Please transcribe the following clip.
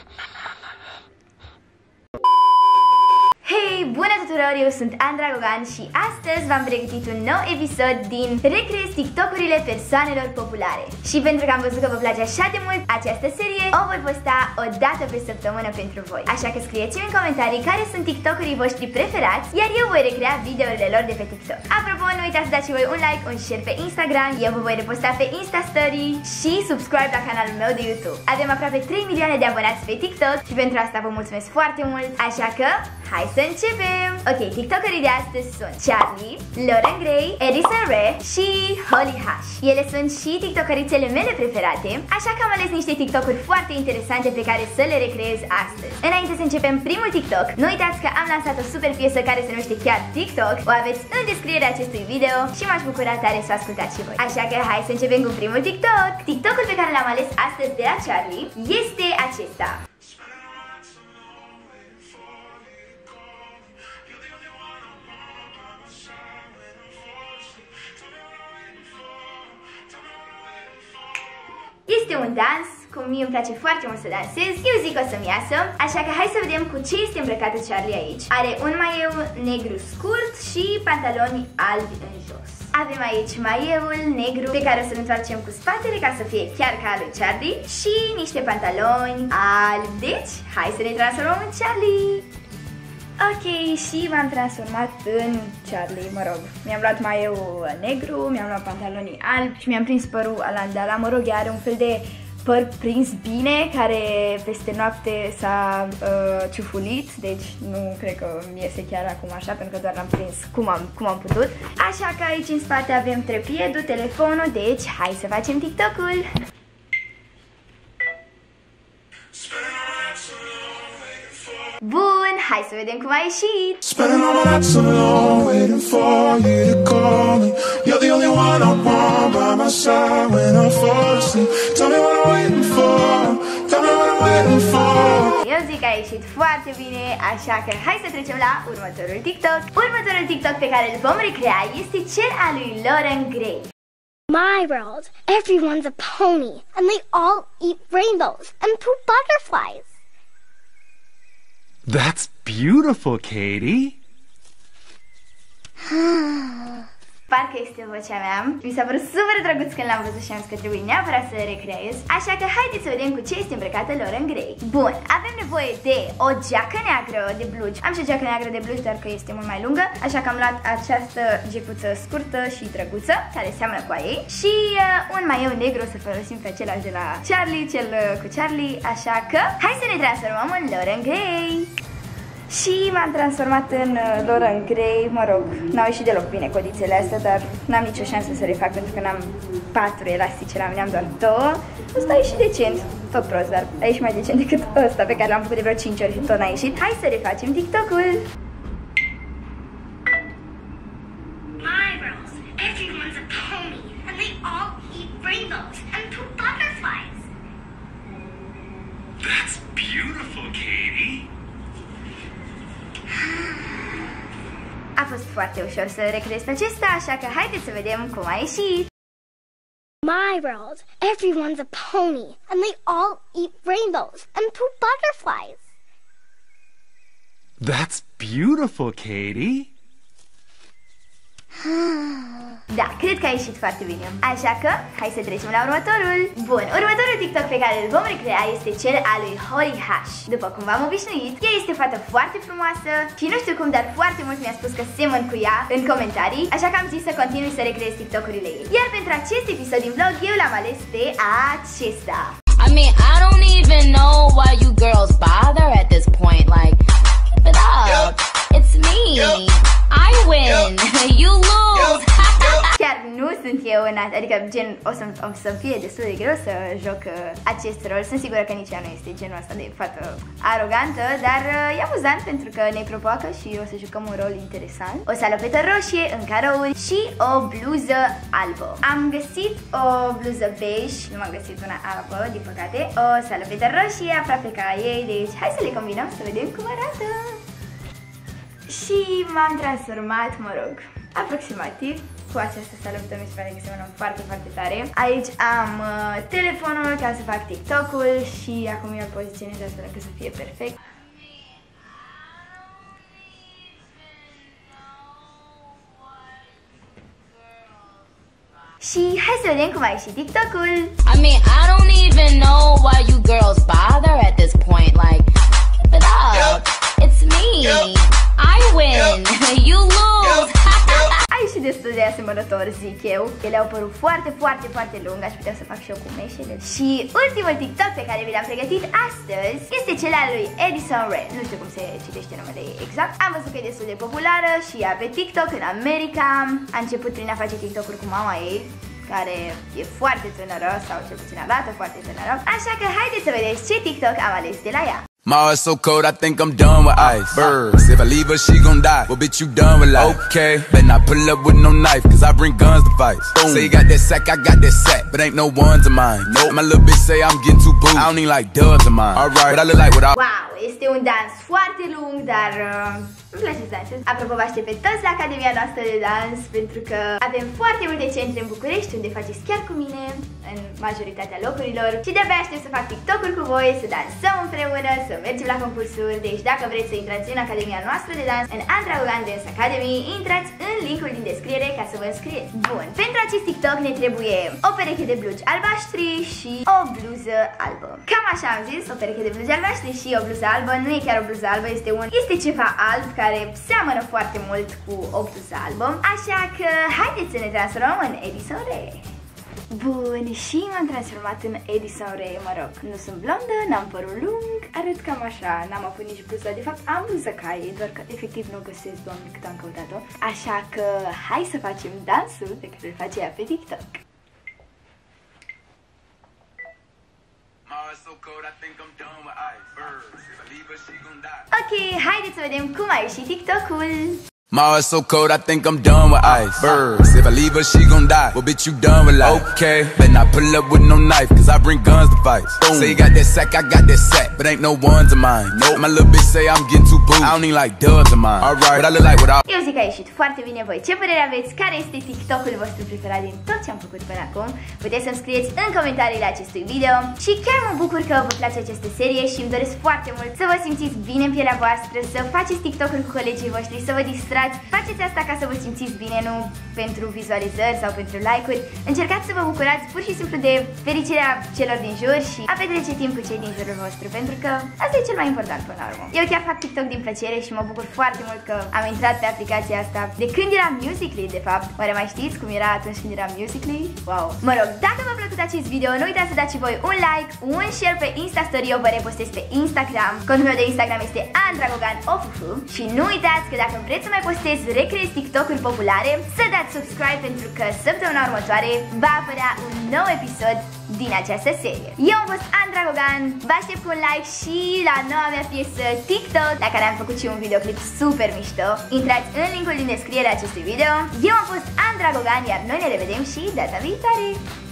Hei, bună tuturor, eu sunt Andra Gogan și astăzi v-am pregătit un nou episod din Recreez TikTok-urile persoanelor populare. Și pentru că am văzut că vă place așa de mult această serie, o voi posta o dată pe săptămână pentru voi. Așa că scrieți-mi în comentarii care sunt TikTok-urii voștri preferați, iar eu voi recrea videourile lor de pe TikTok. Apropo, nu uitați să dați și voi un like, un share pe Instagram, eu vă voi reposta pe Insta Story și subscribe la canalul meu de YouTube. Avem aproape 3 milioane de abonați pe TikTok și pentru asta vă mulțumesc foarte mult, așa că hai să începem! Ok, TikTokerii de astăzi sunt Charlie, Lauren Gray, Edison Ray și Holly Hash. Ele sunt și TikTokerițele mele preferate, așa că am ales niște TikTok-uri foarte interesante pe care să le recreez astăzi. Înainte să începem primul TikTok, nu uitați că am lansat o super piesă care se numește chiar TikTok. O aveți în descrierea acestui video și m-aș bucura tare să o ascultați și voi. Așa că hai să începem cu primul TikTok. TikTok-ul pe care l-am ales astăzi de la Charlie este acesta. Este un dans, cum mie îmi place foarte mult să dansez, eu zic că o să-mi iasă, așa că hai să vedem cu ce este îmbrăcată Charlie aici. Are un maieu negru scurt și pantaloni albi în jos. Avem aici maieul negru pe care o să-l întoarcem cu spatele ca să fie chiar ca lui Charlie și niște pantaloni albi. Deci, hai să ne transformăm în Charlie! Ok, și m-am transformat în Charlie, mă rog. Mi-am luat maieul negru, mi-am luat pantalonii albi și mi-am prins părul alandala, mă rog, are un fel de păr prins bine, care peste noapte s-a ciufulit, deci nu cred că mi iese chiar acum așa, pentru că doar l-am prins cum am putut. Așa că aici în spate avem trepiedul, telefonul, deci hai să facem TikTok-ul! Bun, hai să vedem cum a ieșit. Spending all my nights alone, waiting for you to call me. You're the only one I want by my side when I fall asleep. Tell me what I'm waiting for. Tell me what I'm waiting for. Eu zic că a ieșit foarte bine, așa că hai să trecem la următorul TikTok. Următorul TikTok pe care îl vom recrea este cel al lui Lauren Gray. My world, everyone's a pony, and they all eat rainbows and poop butterflies. That's beautiful, Katie. Parcă este vocea mea. Mi s-a părut super drăguț când l-am văzut și am zis că trebuie neapărat să recreez. Așa că haideți să vedem cu ce este îmbrăcată Lauren Gray. Bun, avem nevoie de o geacă neagră de blugi. Am și o geacă neagră de blugi, dar că este mult mai lungă. Așa că am luat această gecuță scurtă și drăguță, care seamănă cu a ei. Și un maieu negru, o să folosim pe același de la Charlie, cel cu Charlie. Așa că hai să ne transformăm în Lauren Gray. Și m-am transformat în Lauren Gray, mă rog, n-au ieșit deloc bine codițele astea, dar n-am nicio șansă să le fac pentru că n-am 4 elastice, la mine am doar 2. Ăsta a ieșit decent, tot prost, dar a ieșit mai decent decât ăsta pe care l-am făcut de vreo 5 ori și tot n-a ieșit. Hai să refacem TikTok-ul! My world, everyone's a pony, and they all eat rainbows and poop butterflies. That's beautiful, Katie. A fost foarte ușor să recreez pe acesta, așa că haideți să vedem cum a ieșit. My world, everyone's a pony, and they all eat rainbows and poop butterflies. That's beautiful, Katie. Da, cred că a ieșit foarte bine. Așa că, hai să trecem la următorul. Bun, următorul TikTok pe care îl vom recrea este cel al lui Holly Hash. După cum v-am obișnuit, ea este o fată foarte frumoasă și nu știu cum, dar foarte mult mi-a spus că semăn cu ea în comentarii, așa că am zis să continui să recreez TikTok-urile ei. Iar pentru acest episod din vlog, eu l-am ales pe acesta. I mean, I don't even know why you girls bother at this point. Like, keep it up. It's me. I win. You lose. Chiar nu sunt eu în asta, adică gen o să fie destul de greu să joc acest rol. Sunt sigură că nici ea nu este genul ăsta de fată arogantă, dar e amuzant pentru că ne provoacă și o să jucăm un rol interesant. O salopetă roșie în carouri și o bluză albă. Am găsit o bluză beige, nu m-am găsit una albă, din păcate. O salopetă roșie aproape ca ei, deci hai să le combinăm să vedem cum arată. Și m-am transformat, mă rog, aproximativ cu această salută, mi se pare că semănăm foarte, foarte tare. Aici am telefonul ca să fac TikTok-ul și acum eu îl poziționez astfel încât să fie perfect. Și hai să vedem cum a ieșit TikTok-ul. I mean, I don't even know why you girls bother at this point. Like, keep it up. It's me. I win. You lose. A ieșit destul de asemănător, zic eu. Ele au părut foarte, foarte, foarte lung. Aș putea să fac și eu cu meșele. Și ultimul TikTok pe care vi l-am pregătit astăzi este cel al lui Addison Rae. Nu știu cum se citește numele ei exact. Am văzut că e destul de populară și ea pe TikTok în America. A început prin a face TikTok-uri cu mama ei, care e foarte tânără, sau cel puțin arată foarte tânără. Așa că haideți să vedeți ce TikTok am ales de la ea. My heart's so cold, I think I'm done with ice. Birds, if I leave her, she gon' die. Well, bitch, you done with life. Okay, better not pull up with no knife, cause I bring guns to fight. Say you got that sack, I got that sack, but ain't no ones of mine. Nope, my little bitch say I'm getting too booed. I don't even like dubs of mine. Alright, but I look like what I... Wow, este un dans foarte lung, dar îmi place să dansez. Apropo, vă aștept pe toți la Academia noastră de dans, pentru că avem foarte multe centre în București, unde faceți chiar cu mine, în majoritatea locurilor. Și de-abia aștept să fac TikTok-uri cu voi, să dansăm împreună, să mergem la concursuri. Deci dacă vreți să intrați în Academia noastră de dans, în Andra Gogan Dance Academy, intrați în linkul din descriere ca să vă înscrieți. Bun, pentru acest TikTok ne trebuie o pereche de blugi albaștri și o bluză albă. Cam așa am zis, o pereche de blugi albaștri și o bluză albă. Nu e chiar o bluză albă, este ceva alb care seamănă foarte mult cu o bluză albă. Așa că haideți să ne transformăm în Addison Rae. Bun, și m-am transformat în Addison Rae, mă rog. Nu sunt blondă, n-am părul lung, arăt cam așa, n-am avut nici bluză. De fapt am bluză ca ei, doar că efectiv nu găsesc, doamne, cât am căutat-o. Așa că hai să facem dansul pe care îl face ea pe TikTok. Ok, haideți să vedem cum a ieșit TikTok-ul. My heart's so cold, I think I'm done with ice. Birds, if I leave her, she gon' die. Well, bitch, you done with life. Okay, better not pull up with no knife, cause I bring guns to fight. Say you got that sack, I got that sack, but ain't no ones of mine. Nope, my little bitch say I'm getting too booed. I don't even like dubs of mine. Alright, but I look like what I... Eu zic că a ieșit foarte bine. Voi ce părere aveți? Care este TikTok-ul vostru preferat din tot ce am făcut până acum? Puteți să-mi scrieți în comentariile acestui video. Și chiar mă bucur că vă place această serie și îmi doresc foarte mult să vă simțiți bine în pielea voastră, să faceți TikTok-uri cu colegii voștri, să vă distrați. Faceți asta ca să vă simțiți bine, nu pentru vizualizări sau pentru like-uri. Încercați să vă bucurați pur și simplu de fericirea celor din jur și a petrece timp cu cei din jurul vostru, pentru că asta e cel mai important până la urmă. Eu chiar fac TikTok din plăcere și mă bucur foarte mult că am intrat pe aplicația asta de când era Musical.ly, de fapt. Oare mai știți cum era atunci când era Musical.ly? Wow! Mă rog, dacă v-a plăcut acest video, nu uitați să dați și voi un like, un share pe Insta Story, eu vă repostez pe Instagram. Contul meu de Instagram este AndraGoganOFF și nu uitați că dacă vreți să mai postez recreez TikTok-uri populare, să dați subscribe pentru că săptămâna următoare va apărea un nou episod din această serie. Eu am fost Andra Gogan, vă aștept cu un like și la noua mea piesă TikTok, la care am făcut și un videoclip super mișto. Intrați în linkul din descriere acestui video. Eu am fost Andra Gogan, iar noi ne revedem și data viitoare!